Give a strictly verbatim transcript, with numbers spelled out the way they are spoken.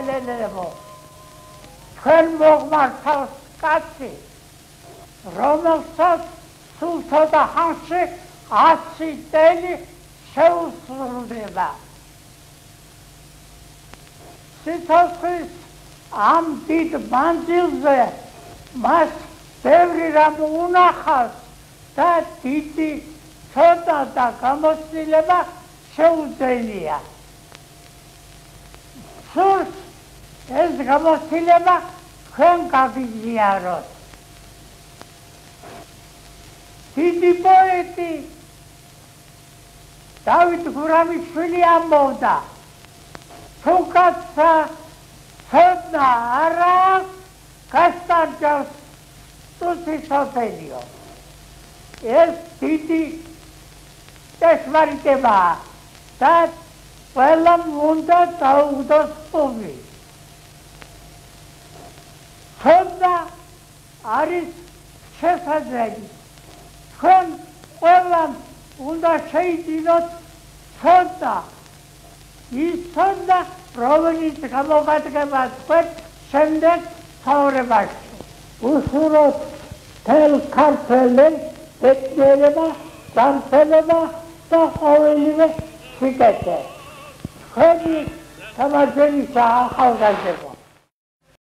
ხალხელებო, თქვენ მოგმართავს კაცი, რომელსაც სულ ცოტა ხანში ათი წელი შეუსრულდება. სიცოცხლის ამ დიდ მანძილზე მას ბევრი რამ უნახავს და დიდი ცოტა და გამოცდილება შეუძლია. სურს ეს გამოცდილება თქვენ გაგიზიაროთ. დიდი პოეტი დავით გურამიშვილი ამბობდა, თუ კაცსა ცოდნა არ აქვს, გასტარჯავს წუთი სოფელიო. ეს დიდი ჭეშმარიტებაა და ყველამ უნდა დაუგდოს პუბლი. ცოდნა არის შესაძლებელი. თქვენ ყველამ უნდა შეიძინოთ ცოდნა. ის ცოდნა, რომელიც გამოგადგება თქვენ შემდეგ ცხოვრებაში. უსურვოთ მთელ ქართველებს ბედნიერება, განცდელება და ყოველივე სიკეთე. თქვენი გამარჯვებისა ახალგაზრდებო.